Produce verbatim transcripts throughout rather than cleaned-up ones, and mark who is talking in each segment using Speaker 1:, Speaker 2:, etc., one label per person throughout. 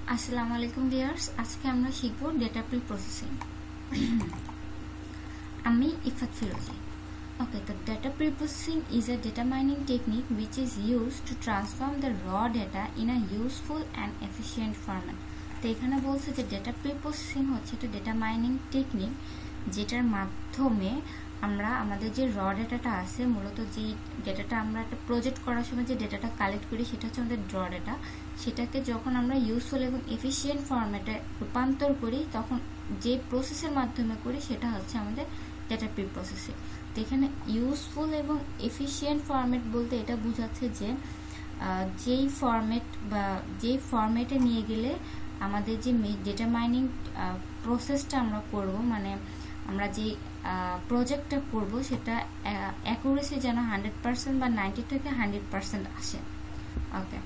Speaker 1: আসসালামু আলাইকুম ভিউয়ার্স, আজকে আমরা শিখব ডেটা প্রি প্রসেসিং। আমি Ifat ফিরোজি। Okay, the data pre-processing is a data mining technique which is used to transform the raw data in a useful and efficient format. তো এখানে বলছে যে ডেটা প্রি-প্রসেসিং হচ্ছে একটা ডেটা মাইনিং টেকনিক যেটার মাধ্যমে আমরা আমাদের যে র ডেটাটা আছে, মূলত যে ডেটাটা আমরা একটা প্রজেক্ট করার সময় যে ডেটাটা কালেক্ট করি সেটা হচ্ছে আমাদের র ডেটা, সেটাকে যখন আমরা ইউজফুল এবং এফিশিয়েন্ট ফরম্যাটে রূপান্তর করি তখন যে প্রসেসের মাধ্যমে করি সেটা হচ্ছে আমাদের ডেটা প্রি প্রসেসিং। তো এখানে ইউজফুল এবং এফিশিয়েন্ট ফরম্যাট বলতে এটা বোঝাচ্ছে যে যেই ফরম্যাট বা যেই ফরম্যাটে নিয়ে গেলে আমাদের যে ডেটা মাইনিং প্রসেসটা আমরা করব, মানে আমরা যে প্রজেক্টটা করব সেটা অ্যাকুরেসি যেন হান্ড্রেড পার্সেন্ট বা নাইনটি থেকে হান্ড্রেড পার্সেন্ট আসে। ওকে,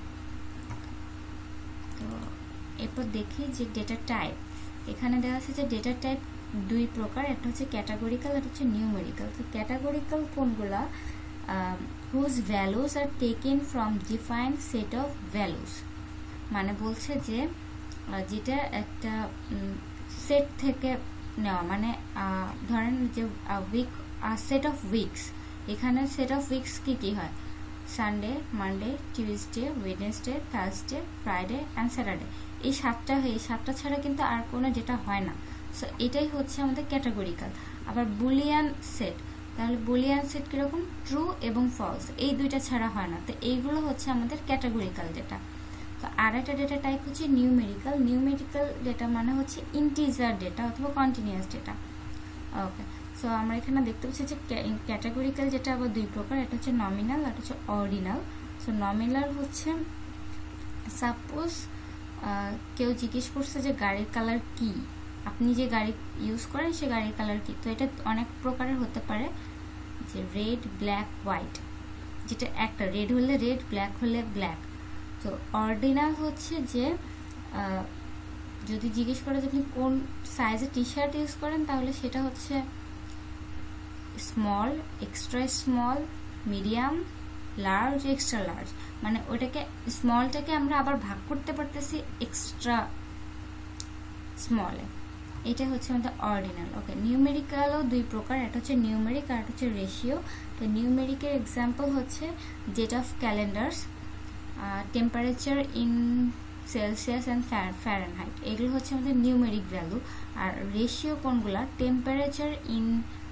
Speaker 1: তো এরপর দেখি যে ডেটা টাইপ। এখানে দেখা যাচ্ছে যে ডেটা টাইপ দুই প্রকার, একটা হচ্ছে ক্যাটাগরিক্যাল, একটা হচ্ছে নিউমেরিক্যাল। তো ক্যাটাগরিক্যাল কোনগুলা? Whose values are taken from defined set of values, মানে বলছে যে যেটা একটা সেট থেকে নেওয়া, মানে ধরেন যে উইক সেট অফ উইকস, এখানে সেট অফ উইকস কি কি হয়? Sunday, Monday, Tuesday, Wednesday, Thursday, Friday and Saturday. এই সাতটা এই সাতটা ছাড়া কিন্তু আর কোনো ডেটা হয় না। সো এটাই হচ্ছে আমাদের ক্যাটাগরিক্যাল। আবার বুলিয়ান সেট, তাহলে বুলিয়ান সেট কিরকম? ট্রু এবং ফলস, এই দুইটা ছাড়া হয় না। তো এইগুলো হচ্ছে আমাদের ক্যাটাগরিক্যাল ডেটা। তো আর একটা ডেটা টাইপ হচ্ছে নিউমেরিক্যাল। নিউমেরিক্যাল ডেটা মানে হচ্ছে ইন্টিজার ডেটা অথবা কন্টিনিউয়াস ডেটা। ওকে, সো আমরা এখানে দেখতে পাচ্ছি যে ক্যাটাগরিক্যাল যেটা আবার দুই প্রকার, একটা হচ্ছে নমিনাল আর হচ্ছে অর্ডিনাল। সো নমিনাল হচ্ছে সাপোজ কেউ জিজ্ঞেস করছে যে গাড়ির কালার কি, আপনি যে গাড়ি ইউজ করেন সে গাড়ির কালার কি। তো এটা অনেক প্রকারের হতে পারে, যে রেড, ব্ল্যাক, হোয়াইট, যেটা একটা রেড হলে রেড, ব্ল্যাক হলে ব্ল্যাক। তো অর্ডিনাল হচ্ছে যে যদি জিজ্ঞেস করে যে আপনি কোন সাইজের টি শার্ট ইউজ করেন, তাহলে সেটা হচ্ছে small, extra small, medium, large, extra large. মানে ওটাকে স্মলটাকে আমরা আবার ভাগ করতে পারতেছি এক্সট্রা স্মলে, এটা হচ্ছে আমাদের অর্ডিনাল। ওকে, নিউমেরিক্যালও দুই প্রকার, একটা হচ্ছে নিউমেরিক আর একটা হচ্ছে রেশিও। তো নিউমেরিকের এক্সাম্পল হচ্ছে date of calendars, temperature in Celsius and Fahrenheit, এগুলো হচ্ছে আমাদের নিউমেরিক ভ্যালু। আর রেশিও কোনগুলা? Temperature in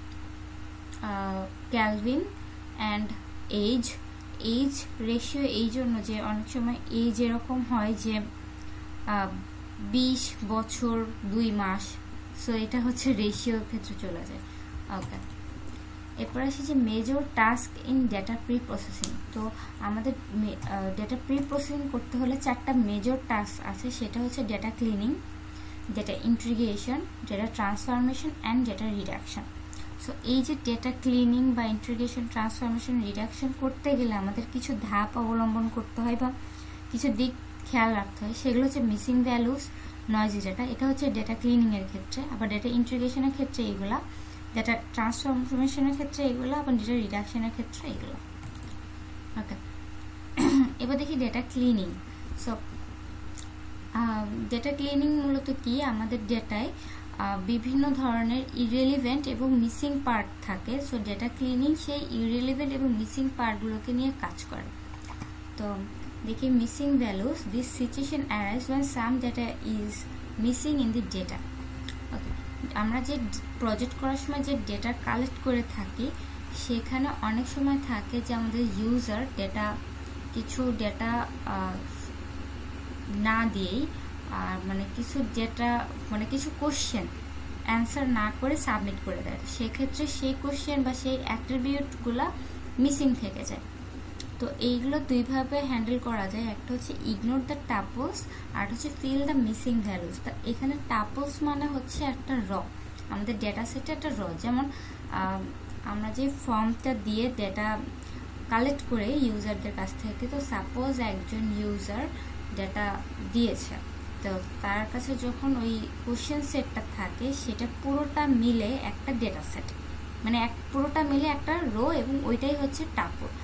Speaker 1: Kelvin and age. Age ratio এই জন্য যে অনেক সময় এজ এরকম হয় যে বিশ বছর দুই মাস, সো এটা হচ্ছে রেশিওর ক্ষেত্রে চলে যায়। ওকে, এরপর আসি যে major task in data preprocessing. তো আমাদের ডেটা প্রি প্রসেসিং করতে হলে চারটা মেজর টাস্ক আছে, সেটা হচ্ছে data cleaning, data integration, data transformation and data reduction. So এই যে ডেটা ক্লিনিং বা ইন্টিগ্রেশন, ট্রান্সফরমেশন, রিডাকশন করতে গেলে আমাদের কিছু ধাপ অবলম্বন করতে হয় বা কিছু দিক খেয়াল রাখতে হয়। সেগুলো হচ্ছে মিসিং ভ্যালুস, নয়েজি ডেটা, এটা হচ্ছে ডেটা ক্লিনিং এর ক্ষেত্রে। আবার ডেটা ইন্টিগ্রেশনের ক্ষেত্রে এগুলা, ডেটা ট্রান্সফরমেশনের ক্ষেত্রে এগুলো, আবার ডেটা রিডাকশনের ক্ষেত্রে এগুলো। ওকে, এবার দেখি data cleaning. So data cleaning মূলত কি? আমাদের ডেটায় বিভিন্ন ধরনের ইরেলিভেন্ট এবং মিসিং পার্ট থাকে। সো ডেটা ক্লিনিং সেই ইরেলিভেন্ট এবং মিসিং পার্টগুলোকে নিয়ে কাজ করে। তো দেখি missing values, this situation arise when some data is missing in the data. Okay, আমরা যে প্রজেক্ট করার সময় যে ডেটা কালেক্ট করে থাকি সেখানে অনেক সময় থাকে যে আমাদের ইউজার ডেটা কিছু ডেটা না দিয়েই আর মানে কিছু ডেটা মানে কিছু কোশ্চেন অ্যান্সার না করে সাবমিট করে দেয়। সেক্ষেত্রে সেই কোশ্চেন বা সেই অ্যাট্রিবিউটগুলো মিসিং থেকে যায়। তো এইগুলো দুইভাবে হ্যান্ডেল করা যায়, একটা হচ্ছে ইগনোর দ্য টাপলস আর হচ্ছে ফিল দ্য মিসিং ভ্যালুস। তা এখানে টাপলস মানে হচ্ছে একটা র, আমাদের ডেটা সেটে একটা র। যেমন আমরা যে ফর্মটা দিয়ে ডেটা কালেক্ট করে ইউজারদের কাছ থেকে, তো সাপোজ একজন ইউজার ডেটা দিয়েছে, তো তার কাছে যখন ওই কোশ্চেন সেটটা থাকে সেটা পুরোটা মিলে একটা ডেটা সেট, মানে এক পুরোটা মিলে একটা রো এবং ওইটাই হচ্ছে টাপল।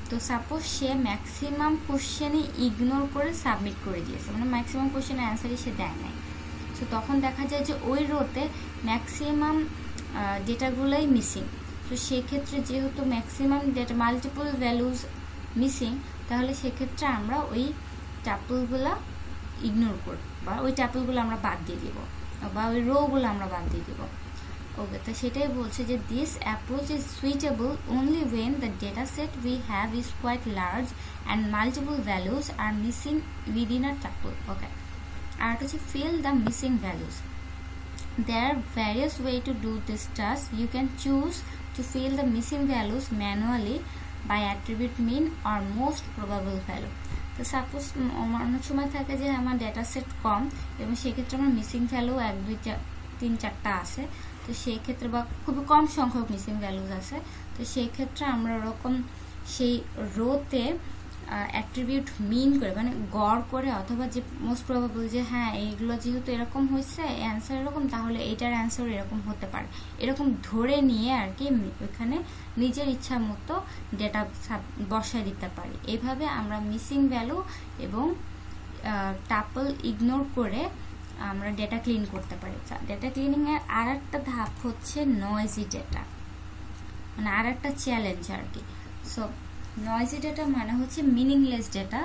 Speaker 1: তো সাপোজ সে ম্যাক্সিমাম কোশ্চেনই ইগনোর করে সাবমিট করে দিয়েছে, মানে ম্যাক্সিমাম কোশ্চেনের অ্যান্সারই সে দেয় নাই। সো তখন দেখা যায় যে ওই রোতে ম্যাক্সিমাম ডেটাগুলোই মিসিং। তো সেক্ষেত্রে যেহেতু maximum data multiple values missing, তাহলে সেক্ষেত্রে আমরা ওই ট্যাপলগুলো ইগনোর করব বা ওই ট্যাপলগুলো আমরা বাদ দিয়ে দিব বা ওই রোগুলো আমরা বাদ দিয়ে দিব। ওকে, তো সেটাই বলছে যে this approach is suitable only when the data set we have is quite large and multiple values are missing within a tuple. Okay, আর এটা হচ্ছে fill the missing values. There are various ways to do this task. You can choose to fill the missing values manually by attribute mean or most probable value. তো suppose অনেক সময় থাকে যে আমার data set কম এবং সেক্ষেত্রে আমার missing value এক দুই চার তিন চারটা আছে, তো সেই ক্ষেত্রে বা খুবই কম সংখ্যক মিসিং ভ্যালুজ আছে, তো সেই ক্ষেত্রে আমরা ওরকম সেই রোতে অ্যাট্রিবিউট মিন করে মানে গড় করে অথবা যে মোস্ট প্রবাবল যে হ্যাঁ এইগুলো যেহেতু এরকম হয়েছে অ্যান্সার এরকম, তাহলে এইটার অ্যান্সার এরকম হতে পারে, এরকম ধরে নিয়ে আর কি ওইখানে নিজের ইচ্ছা মতো ডেটা বসায় দিতে পারি। এইভাবে আমরা মিসিং ভ্যালু এবং টাপল ইগনোর করে আমরা ডেটা ক্লিন করতে পারি। ডেটা ক্লিনিং এর আর একটা ধাপ হচ্ছে নয়েজি ডেটা, মানে আর একটা চ্যালেঞ্জ আর কি। সো নয়েজি ডেটা মানে হচ্ছে মিনিংলেস ডেটা।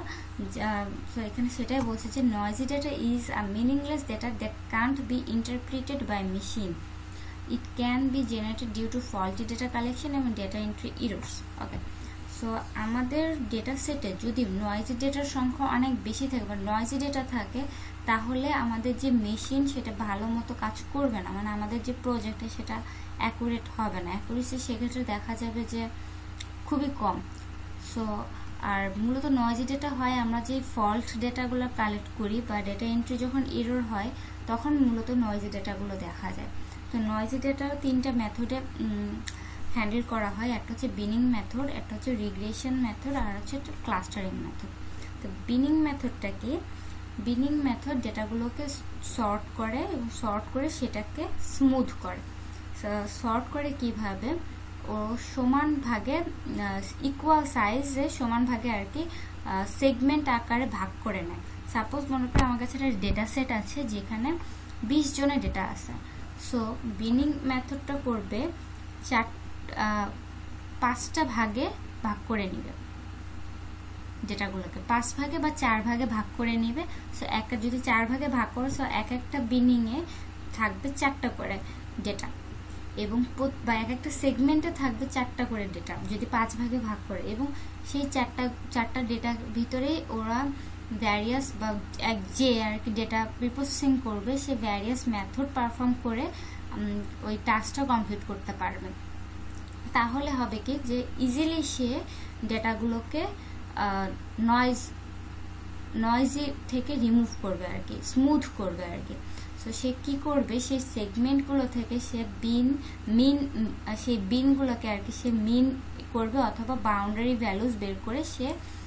Speaker 1: সো এখানে সেটাই বলছে যে noisy data is a meaningless data that can't be interpreted by machine. It can be generated due to faulty data collection এবং data entry errors. Okay, so আমাদের data সেটে যদি নয়েজি ডেটার সংখ্যা অনেক বেশি থাকে বা নয়েজি ডেটা থাকে, তাহলে আমাদের যে মেশিন সেটা ভালো মতো কাজ করবে না, মানে আমাদের যে প্রজেক্টে সেটা অ্যাকুরেট হবে না। অ্যাকুরেসি সেক্ষেত্রে দেখা যাবে যে খুবই কম। সো আর মূলত নয়েজি ডেটা হয় আমরা যে ফল্ট ডেটাগুলো কালেক্ট করি বা ডেটা এন্ট্রি যখন এরর হয় তখন মূলত নয়েজি ডেটাগুলো দেখা যায়। তো নয়েজি ডেটা তিনটা মেথডে হ্যান্ডেল করা হয়, একটা হচ্ছে বিনিং মেথড, একটা হচ্ছে রিগ্রেশন মেথড, আর হচ্ছে ক্লাস্টারিং মেথড। তো বিনিং মেথডটা কি? বিনিং মেথড ডেটাগুলোকে সর্ট করে এবং সর্ট করে সেটাকে স্মুথ করে। সর্ট করে কিভাবে? ও সমান ভাগে ইকুয়াল সাইজে সমান ভাগে আর কি সেগমেন্ট আকারে ভাগ করে নেয়। সাপোজ মনে করি আমার কাছে একটা ডেটা সেট আছে যেখানে বিশ জনের ডেটা আছে। সো বিনিং মেথডটা করবে চার পাঁচটা ভাগে ভাগ করে নিবে, ডেটাগুলোকে পাঁচ ভাগে বা চার ভাগে ভাগ করে নিবে। সো একটা যদি চার ভাগে ভাগ করে, সো এক একটা বিনিংয়ে থাকবে চারটা করে ডেটা এবং বা এক একটা সেগমেন্টে থাকবে চারটা করে ডেটা যদি পাঁচ ভাগে ভাগ করে, এবং সেই চারটা চারটা ডেটার ভিতরেই ওরা ভ্যারিয়াস বা এক যে আর কি ডেটা প্রিপ্রসেসিং করবে সে ভ্যারিয়াস মেথড পারফর্ম করে ওই টাস্কটা কমপ্লিট করতে পারবে। তাহলে হবে কি যে ইজিলি সে ডেটাগুলোকে নয়েজ নয়েজি থেকে রিমুভ করবে আর কি, স্মুথ করবে আর কি। সো সে কি করবে, সেই সেগমেন্টগুলো থেকে সে বিন মিন সেই বিনগুলোকে আর কি সে মিন করবে অথবা বাউন্ডারি ভ্যালুজ বের করে সে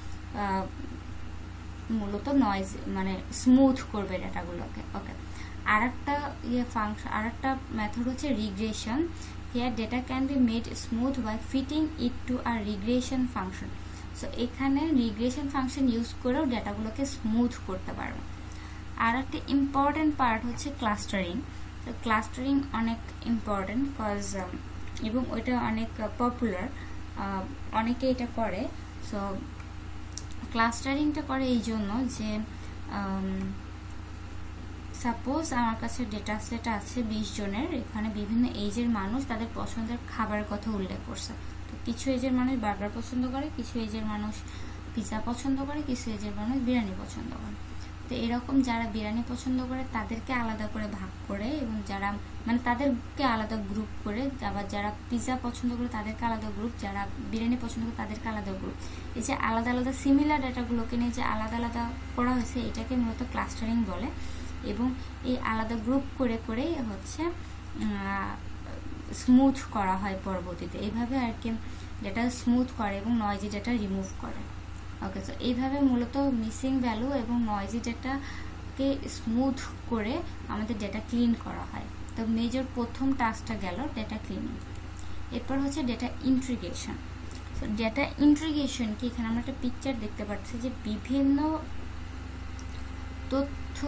Speaker 1: মূলত নয়েজ মানে স্মুথ করবে ডেটাগুলোকে। ওকে, আর একটা ইয়ে ফাংশন আর একটা মেথড হচ্ছে regression. Here data can be made smooth by fitting it to a regression function. So এখানে রিগ্রেশন ফাংশন ইউজ করেও ডেটাগুলোকে স্মুথ করতে পারবে। আর একটা ইম্পর্টেন্ট পার্ট হচ্ছে ক্লাস্টারিং। তো ক্লাস্টারিং অনেক ইম্পর্টেন্ট কজ এবং ওইটা অনেক পপুলার, অনেকে এটা করে। সো ক্লাস্টারিংটা করে এই জন্য যে সাপোজ আমার কাছে ডেটা সেট আছে বিশ জনের, এখানে বিভিন্ন এজের মানুষ তাদের পছন্দের খাবারের কথা উল্লেখ করছে। তো কিছু এজের মানুষ বার্গার পছন্দ করে, কিছু এজের মানুষ পিৎজা পছন্দ করে, কিছু এজের মানুষ বিরিয়ানি পছন্দ করে। তো এরকম যারা বিরিয়ানি পছন্দ করে তাদেরকে আলাদা করে ভাগ করে এবং যারা মানে তাদেরকে আলাদা গ্রুপ করে, আবার যারা পিৎজা পছন্দ করে তাদেরকে আলাদা গ্রুপ, যারা বিরিয়ানি পছন্দ করে তাদেরকে আলাদা গ্রুপ। এই যে আলাদা আলাদা সিমিলার ডেটাগুলোকে নিয়ে যে আলাদা আলাদা করা হয়েছে এটাকে মূলত ক্লাস্টারিং বলে। এবং এই আলাদা গ্রুপ করে করে হচ্ছে স্মুথ করা হয় পরবর্তীতে। এইভাবে আর কি ডেটা স্মুথ করে এবং নয়েজি ডেটা রিমুভ করে। ওকে, সো এইভাবে মূলত মিসিং ভ্যালু এবং নয়েজি ডেটাকে স্মুথ করে আমাদের ডেটা ক্লিন করা হয়। তো মেজর প্রথম টাস্কটা গেল ডেটা ক্লিনিং। এরপর হচ্ছে data integration. So data integration কি, এখানে আমরা একটা পিকচার দেখতে পাচ্ছি যে বিভিন্ন তথ্য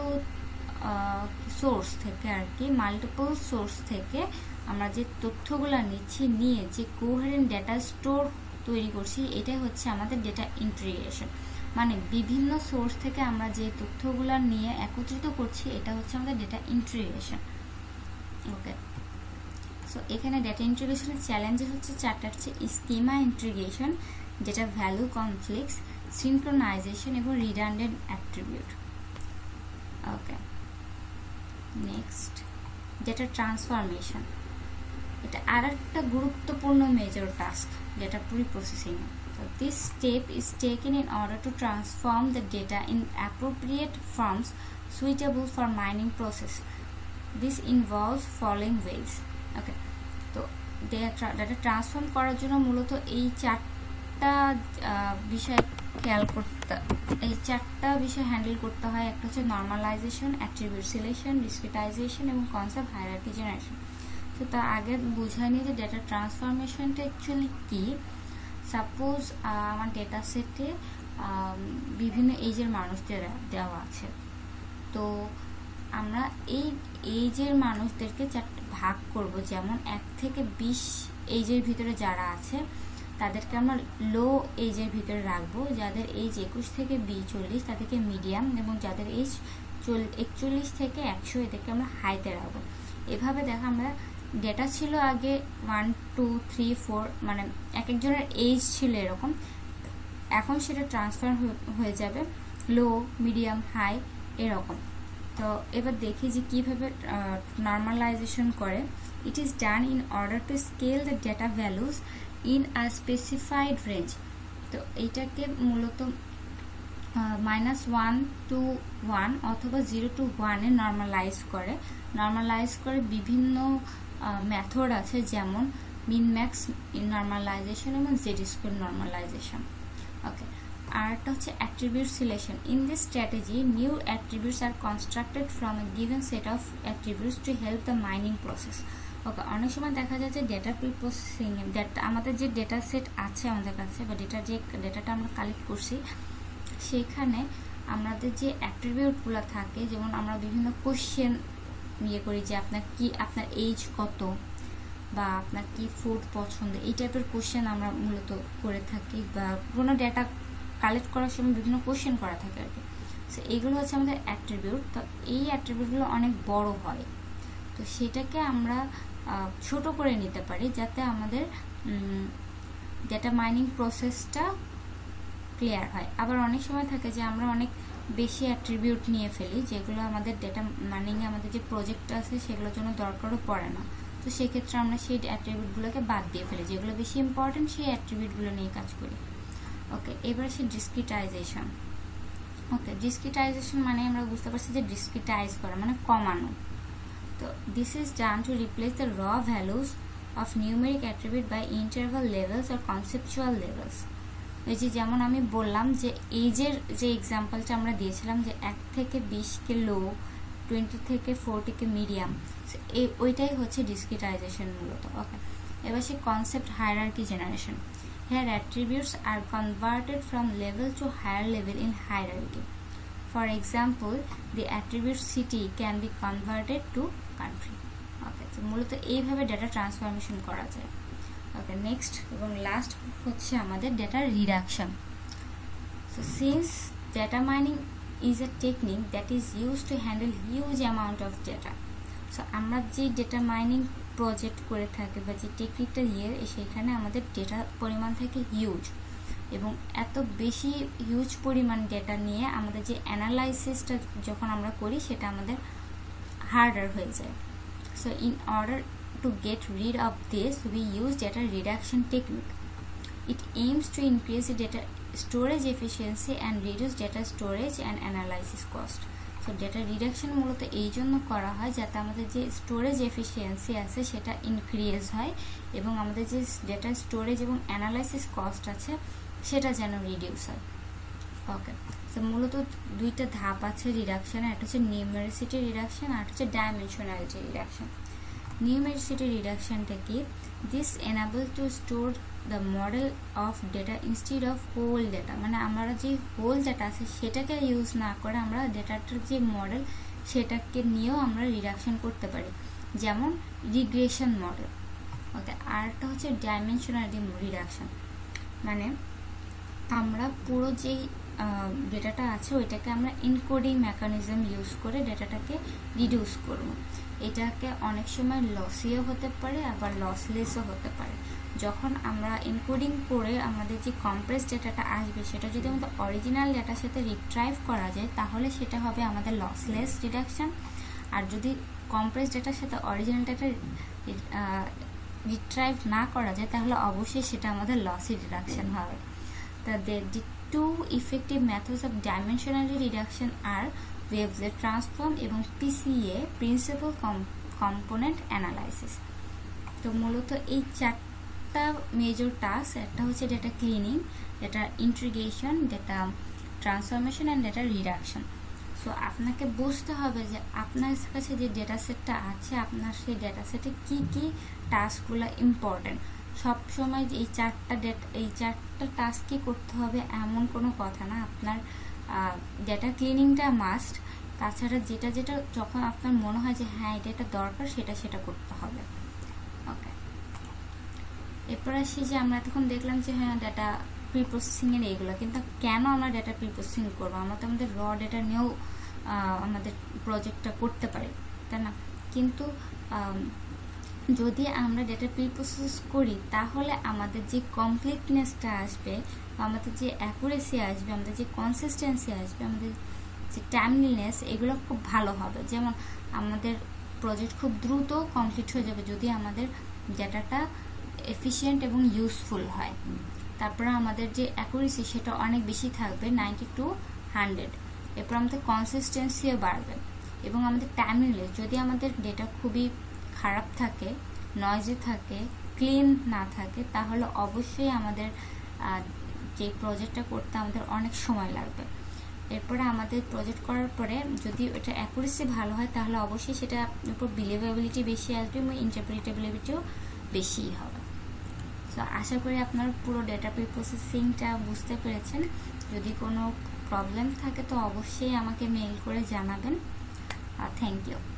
Speaker 1: সোর্স থেকে আর কি, মাল্টিপল সোর্স থেকে আমরা যে তথ্যগুলো নিচ্ছি, নিয়ে যে কোহেরেন্ট ডেটা স্টোর তৈরি করছি, এটাই হচ্ছে আমাদের ডেটা ইন্টিগ্রেশন। মানে বিভিন্ন সোর্স থেকে আমরা যে তথ্যগুলো নিয়ে একত্রিত করছি, এটা হচ্ছে আমাদের ডেটা ইন্টিগ্রেশন। ওকে, সো এখানে ডেটা ইন্টিগ্রেশনের চ্যালেঞ্জেস হচ্ছে চারটা, হচ্ছে schema integration, data value conflicts, synchronization এবং redundant attribute. Okay, next data transformation. এটা আর একটা গুরুত্বপূর্ণ major task data preprocessing. So this step is taken in order to transform the data in appropriate forms suitable for mining process. This involves following ways. Okay, তো data transform করার জন্য মূলত এই চারটা বিষয় খেয়াল করতে এই চারটা বিষয় হ্যান্ডেল করতে হয়। একটা হচ্ছে নর্মালাইজেশন, অ্যাট্রিবিউট সিলেকশন, ডিসক্রিটাইজেশন এবং কনসেপ্ট হায়ারার্কি জেনারেশন। তো তার আগে বোঝায় নিই যে ডেটা ট্রান্সফরমেশনটা অ্যাকচুয়ালি কি। সাপোজ আমার ডেটা সেটে বিভিন্ন এজের মানুষদের দেওয়া আছে, তো আমরা এই এজের মানুষদেরকে চারটে ভাগ করব। যেমন এক থেকে বিশ এজের ভিতরে যারা আছে তাদেরকে আমরা লো এজের ভিতরে রাখবো, যাদের এজ একুশ থেকে বিশ চল্লিশ তাদেরকে মিডিয়াম, এবং যাদের এজ একচল্লিশ থেকে একশো এদেরকে আমরা হাইতে রাখবো। এভাবে দেখা আমরা ডেটা ছিল আগে ওয়ান টু থ্রি ফোর, মানে এক একজনের এজ ছিল এরকম, এখন সেটা ট্রান্সফার হয়ে যাবে লো, মিডিয়াম, হাই এরকম। তো এবার দেখি যে কীভাবে নর্মালাইজেশন করে। It is done in order to scale the data values in a specified range. তো এইটাকে মূলত মাইনাস ওয়ান টু ওয়ান অথবা জিরো টু ওয়ানে নর্মালাইজ করে। নর্মালাইজ করে বিভিন্ন মেথড আছে, যেমন মিন ম্যাক্স নর্মালাইজেশন এবং জেড স্কোয়ার নর্মালাইজেশন। ওকে, আর একটা হচ্ছে attribute selection. In this strategy new attributes are constructed from a given set of attributes to help the mining process. Okay, অনেক সময় দেখা যায় যে ডেটা প্রি প্রসেসিং ডেটা আমাদের যে ডেটা সেট আছে আমাদের কাছে, বা ডেটা যে ডেটাটা আমরা কালেক্ট করছি, সেখানে আমাদের যে অ্যাট্রিবিউটগুলো থাকে, যেমন আমরা বিভিন্ন কোশ্চেন ইয়ে করি যে আপনার কি, আপনার এজ কত, বা আপনার কি ফুড পছন্দ, এই টাইপের কোশ্চেন আমরা মূলত করে থাকি, বা কোনো ডেটা কালেক্ট করার সময় বিভিন্ন কোশ্চেন করা থাকে আর কি। সো এইগুলো হচ্ছে আমাদের অ্যাট্রিবিউট। তো এই অ্যাট্রিবিউটগুলো অনেক বড় হয়, তো সেটাকে আমরা ছোট করে নিতে পারি যাতে আমাদের ডেটা মাইনিং প্রসেসটা ক্লিয়ার হয়। আবার অনেক সময় থাকে যে আমরা অনেক বেশি অ্যাট্রিবিউট নিয়ে ফেলি, যেগুলো আমাদের ডেটা মাইনিংয়ে আমাদের যে প্রজেক্ট আছে সেগুলোর জন্য দরকারও পড়ে না। তো সেক্ষেত্রে আমরা সেই অ্যাট্রিবিউটগুলোকে বাদ দিয়ে ফেলি, যেগুলো বেশি ইম্পর্টেন্ট সেই অ্যাট্রিবিউটগুলো নিয়ে কাজ করি। ওকে, এবার সে ডিসক্রিটাইজেশন। ওকে, ডিসক্রিটাইজেশন মানে আমরা বুঝতে পারছি যে ডিসক্রিটাইজ করা মানে কমানো। তো this is done to replace the raw values of numeric attribute by interval levels or conceptual levels. এই যে যেমন আমি বললাম যে এজের যে এক্সাম্পলটা আমরা দিয়েছিলাম যে এক থেকে বিশকে লো, টোয়েন্টি থেকে ফোরটিকে মিডিয়াম, এই ওইটাই হচ্ছে ডিসক্রিটাইজেশন মূলত। ওকে, এবার সে concept hierarchy generation. Here attributes are converted from level to higher level in hierarchy. For example, the attribute city can be converted to country. Okay, so মূলত এইভাবে ডেটা ট্রান্সফরমেশন করা যায়। ওকে, নেক্সট এবং লাস্ট হচ্ছে আমাদের data reduction. So since data mining is a technique that is used to handle huge amount of data, so আমরা যে data mining project করে থাকি বা যে টেকনিকটা দিয়ে, সেখানে আমাদের ডেটা পরিমাণ থাকে হিউজ, এবং এত বেশি হিউজ পরিমাণ ডেটা নিয়ে আমাদের যে অ্যানালাইসিসটা যখন আমরা করি সেটা আমাদের হার্ডার হয়ে যায়। So in order to get rid of this we use data reduction technique. It aims to increase data storage efficiency and reduce data storage and analysis cost. তো ডেটা রিডাকশন মূলত এই জন্য করা হয় যাতে আমাদের যে স্টোরেজ এফিসিয়েন্সি আছে সেটা ইনক্রিজ হয়, এবং আমাদের যে ডেটা স্টোরেজ এবং অ্যানালাইসিস কস্ট আছে সেটা যেন রিডিউস হয়। ওকে, তো মূলত দুইটা ধাপ আছে রিডাকশানে, একটা হচ্ছে নিউমেরিসিটি রিডাকশন আর হচ্ছে ডাইমেনশনালিটি রিডাকশন। নিউমেরিসিটি রিডাকশনটা কি? This enable to store the model of data instead of whole data, মানে আমরা যে হোল ডেটা আছে সেটাকে ইউজ না করে আমরা ডেটাটার যে মডেল সেটাকে নিয়েও আমরা রিডাকশন করতে পারি, যেমন রিগ্রেশন মডেল। ওকে, আরেকটা হচ্ছে ডাইমেনশনাল রিডাকশন, মানে আমরা পুরো যেই ডেটাটা আছে ওইটাকে আমরা এনকোডিং মেকানিজম ইউজ করে ডেটাটাকে রিডিউস করব। এটাকে অনেক সময় লসিও হতে পারে আবার লসলেসও হতে পারে। যখন আমরা এনকোডিং করে আমাদের যে কম্প্রেস ডেটাটা আসবে সেটা যদি আমাদের অরিজিনাল ডেটার সাথে রিট্রাইভ করা যায় তাহলে সেটা হবে আমাদের লসলেস রিডাকশন, আর যদি কম্প্রেস ডেটার সাথে অরিজিনাল ডেটা রিট্রাইভ না করা যায় তাহলে অবশ্যই সেটা আমাদের লসি রিডাকশন হবে। তো the two effective methods of dimensional reduction are wavelet transform এবং পিসিএ প্রিন্সিপাল কম্পোনেন্ট অ্যানালাইসিস। তো মূলত এই চারটা মেজর টাস্ক, একটা হচ্ছে data cleaning, data integration, data transformation and data reduction. So আপনাকে বুঝতে হবে যে আপনার কাছে যে ডেটা সেটটা আছে আপনার সেই ডেটা সেটে কী কী টাস্কগুলো ইম্পর্টেন্ট। সব সময় এই চারটা ডেটা এই চারটা টাস্কই করতে হবে এমন কোনো কথা না। আপনার ডেটা ক্লিনিংটা মাস্ট, তাছাড়া যেটা যেটা যখন আপনার মনে হয় যে হ্যাঁ এটা এটা দরকার সেটা সেটা করতে হবে। ওকে, এরপর আসি যে আমরা তখন দেখলাম যে হ্যাঁ ডেটা প্রি প্রসেসিংয়ের এইগুলো, কিন্তু কেন আমরা ডেটা প্রি প্রসেসিং করবো? আমরা তো আমাদের র ডেটা নিয়েও আমাদের প্রজেক্টটা করতে পারি, তাই না? কিন্তু যদি আমরা ডেটা প্রি প্রসেস করি তাহলে আমাদের যে কমপ্লিটনেসটা আসবে, আমাদের যে অ্যাকুরেসি আসবে, আমাদের যে কনসিস্টেন্সি আসবে, আমাদের যে টাইমলিনেস, এগুলো খুব ভালো হবে। যেমন আমাদের প্রজেক্ট খুব দ্রুত কমপ্লিট হয়ে যাবে যদি আমাদের ডেটাটা এফিশিয়েন্ট এবং ইউজফুল হয়। তারপরে আমাদের যে অ্যাকুরেসি সেটা অনেক বেশি থাকবে, নাইনটি টু হান্ড্রেড। এরপর আমাদের কনসিস্টেন্সিও বাড়বে এবং আমাদের টাইমলিনেস, যদি আমাদের ডেটা খুবই খারাপ থাকে, নয়েজি থাকে, ক্লিন না থাকে, তাহলে অবশ্যই আমাদের যে প্রজেক্টটা করতে আমাদের অনেক সময় লাগবে। এরপরে আমাদের প্রজেক্ট করার পরে যদি এটা অ্যাকুরেসি ভালো হয় তাহলে অবশ্যই সেটা উপর বিলিভেবিলিটি বেশি আসবে এবং ইন্টারপ্রিটেবিলিটিও বেশি হবে। তো আশা করি আপনারা পুরো ডেটা প্রি প্রসেসিংটা বুঝতে পেরেছেন। যদি কোনো প্রবলেম থাকে তো অবশ্যই আমাকে মেইল করে জানাবেন। Thank you.